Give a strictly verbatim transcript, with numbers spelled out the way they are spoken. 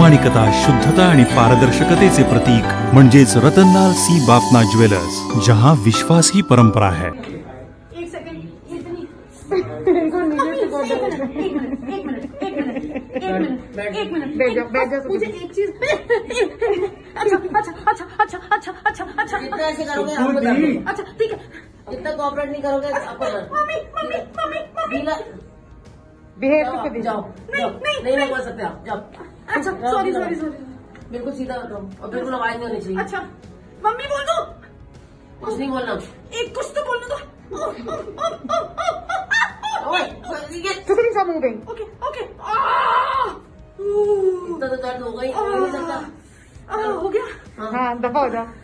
प्रामाणिकता, शुद्धता आणि पारदर्शकतेचे प्रतीक म्हणजेच रतनलाल सी बाफना ज्वेलर्स, जहां विश्वास ही परंपरा है। एक सेकंड, इनको नीचे से बोल दो। एक मिनट, एक मिनट, एक मिनट, एक मिनट, एक मिनट, बैठ जाओ, बैठ जाओ। मुझे एक चीज, अच्छा अच्छा अच्छा अच्छा अच्छा अच्छा अच्छा जितना ऐसे करोगे आपको दर्द। अच्छा ठीक है, जितना कोऑपरेट नहीं करोगे आपको दर्द। Mummy mummy mummy mummy behave करके जाओ, नहीं नहीं नहीं बोल सकते आप, जाओ। अच्छा सॉरी सॉरी सॉरी, बिल्कुल सीधा रहो और बिल्कुल आवाज नहीं होनी चाहिए। अच्छा मम्मी बोल दो, कुछ नहीं बोलना, एक कुछ तो बोलने दो। ओके मूविंग, ओके ओके, इतना तो दर्द हो गई, हो नहीं सकता। हो गया। हाँ दफा हो जाओ।